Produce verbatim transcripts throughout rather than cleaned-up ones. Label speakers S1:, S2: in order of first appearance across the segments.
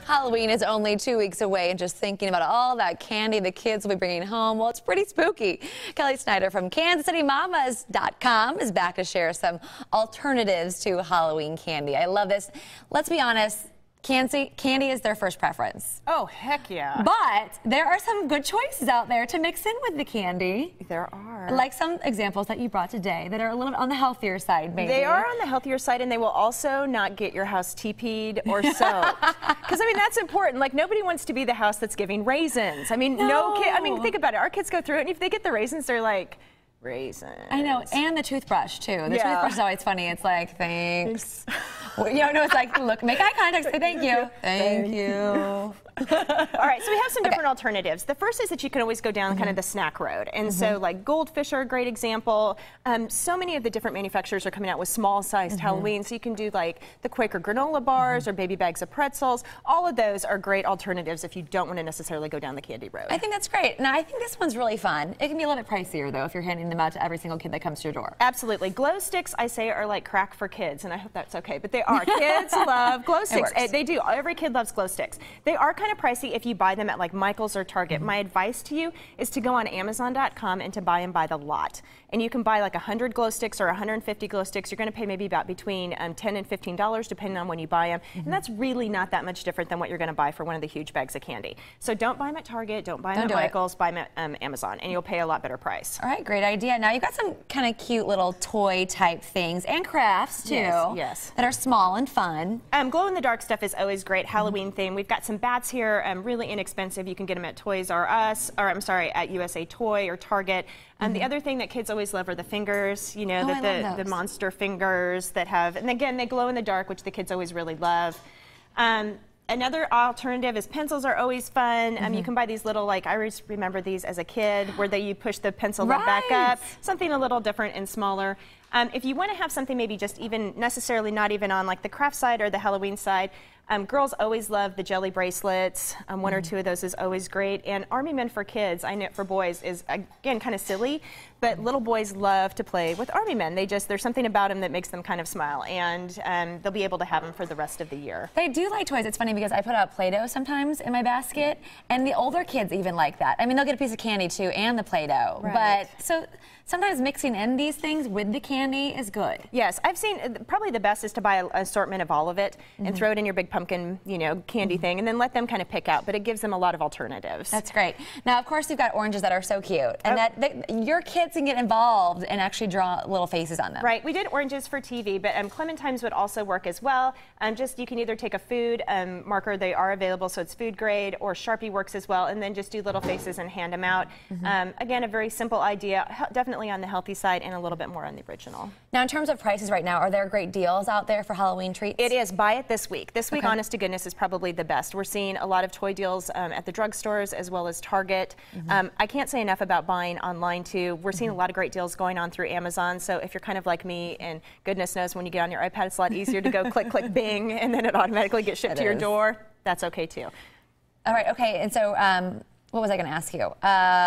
S1: Halloween is only two weeks away, and just thinking about all that candy the kids will be bringing home, well, it's pretty spooky. Kelly Snyder from Kansas City Mamas dot com is back to share some alternatives to Halloween candy. I love this. Let's be honest. Candy, candy is their first preference.
S2: Oh, heck yeah.
S1: But there are some good choices out there to mix in with the candy.
S2: There are.
S1: Like some examples that you brought today that are a little bit on the healthier side, maybe.
S2: They are on the healthier side, and they will also not get your house teepeed or soaked. Because, I mean, that's important. Like, nobody wants to be the house that's giving raisins. I mean, no, no kid. I mean, think about it. Our kids go through it, and if they get the raisins, they're like, raisins.
S1: I know, and the toothbrush, too. The
S2: yeah.
S1: toothbrush is always funny. It's like, thanks. You know, no, it's like, look, make eye contact, say thank you. Thank you.
S2: All right, so we have some different okay. alternatives. The first is that you can always go down mm-hmm. kind of the snack road. And mm-hmm. so like Goldfish are a great example. Um, so many of the different manufacturers are coming out with small-sized mm-hmm. Halloween. So you can do like the Quaker granola bars mm-hmm. or baby bags of pretzels. All of those are great alternatives if you don't want to necessarily go down the candy road.
S1: I think that's great. Now, I think this one's really fun. It can be a little bit pricier, though, if you're handing them out to every single kid that comes to your door.
S2: Absolutely. Glow sticks, I say, are like crack for kids, and I hope that's okay. But they are. Kids love glow sticks. They do. Every kid loves glow sticks. They are kind of pricey if you buy them at like Michael's or Target. Mm-hmm. My advice to you is to go on Amazon dot com and to buy them by the lot. And you can buy like one hundred glow sticks or one hundred fifty glow sticks. You're going to pay maybe about between um, ten and fifteen dollars depending on when you buy them. Mm-hmm. And that's really not that much different than what you're going to buy for one of the huge bags of candy. So don't buy them at Target, don't buy them
S1: don't
S2: at
S1: do
S2: Michael's,
S1: it.
S2: buy them at um, Amazon, and you'll pay a lot better price.
S1: All right, great idea. Now you've got some kind of cute little toy type things and crafts too.
S2: Yes, yes.
S1: That are small and fun.
S2: Um, glow in the dark stuff is always great. Halloween mm-hmm. theme. We've got some bats here, um, really inexpensive. You can get them at Toys R Us, or I'm sorry, at U S A Toy or Target. And um, mm-hmm. the other thing that kids always love are the fingers, you know,
S1: oh,
S2: the, the, the monster fingers that have, and again, they glow in the dark, which the kids always really love. Um, Another alternative is pencils are always fun. Mm-hmm. Um, you can buy these little, like, I always remember these as a kid, where they, you push the pencil
S1: right.
S2: back up, something a little different and smaller. Um, if you want to have something maybe just even necessarily not even on like the craft side or the Halloween side, um, girls always love the jelly bracelets. Um, one mm-hmm. or two of those is always great. And Army Men for kids, I know for boys, is again kind of silly, but little boys love to play with Army Men. They just, there's something about them that makes them kind of smile, and um, they'll be able to have them for the rest of the year.
S1: They do like toys. It's funny because I put out Play-Doh sometimes in my basket, and the older kids even like that. I mean, they'll get a piece of candy too and the Play-Doh.
S2: Right.
S1: But so sometimes mixing in these things with the candy is good.
S2: Yes, I've seen probably the best is to buy an assortment of all of it mm-hmm. and throw it in your big pumpkin, you know, candy mm-hmm. thing, and then let them kind of pick out. But it gives them a lot of alternatives.
S1: That's great. Now, of course, you've got oranges that are so cute, and
S2: oh.
S1: that they, your kids can get involved and actually draw little faces on them.
S2: Right. We did oranges for T V, but um, clementines would also work as well. Um, just you can either take a food um, marker; they are available, so it's food grade, or Sharpie works as well, and then just do little faces and hand them out. Mm-hmm. um, again, a very simple idea, definitely on the healthy side, and a little bit more on the original.
S1: Now, in terms of prices right now, are there great deals out there for Halloween treats?
S2: It is. Buy it this week. This week,
S1: okay.
S2: honest to goodness, is probably the best. We're seeing a lot of toy deals um, at the drugstores as well as Target. Mm-hmm. um, I can't say enough about buying online, too. We're seeing mm-hmm. a lot of great deals going on through Amazon, so if you're kind of like me, and goodness knows when you get on your iPad, it's a lot easier to go click, click, bing, and then it automatically gets shipped
S1: it
S2: to your
S1: is.
S2: door. That's okay, too.
S1: All right, okay, and so, um, what was I going to ask you? Uh,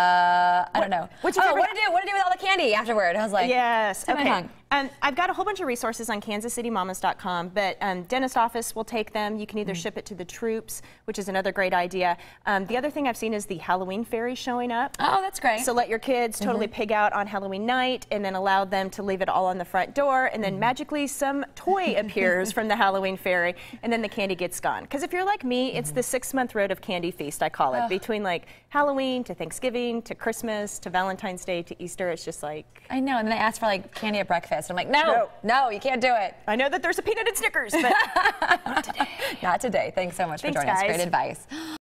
S1: I
S2: what,
S1: don't know.
S2: What's
S1: oh, what to do? What to do with all the candy afterward? I was like,
S2: yes, okay.
S1: Um,
S2: I've got a whole bunch of resources on Kansas City Mamas dot com, but um, dentist office will take them. You can either mm. ship it to the troops, which is another great idea. Um, the other thing I've seen is the Halloween fairy showing up.
S1: Oh, that's great.
S2: So let your kids totally mm-hmm. pig out on Halloween night, and then allow them to leave it all on the front door, and then mm. magically some toy appears from the Halloween fairy, and then the candy gets gone. Because if you're like me, mm-hmm. it's the six-month road of candy feast, I call it. Oh. Between like Halloween to Thanksgiving to Christmas to Valentine's Day to Easter, it's just like...
S1: I know, and then I asked for like candy at breakfast. I'm like, no. no. No, you can't do it.
S2: I know that there's a peanut and Snickers, but not today.
S1: Not today. Thanks so much
S2: Thanks,
S1: for joining
S2: guys.
S1: us. Great advice.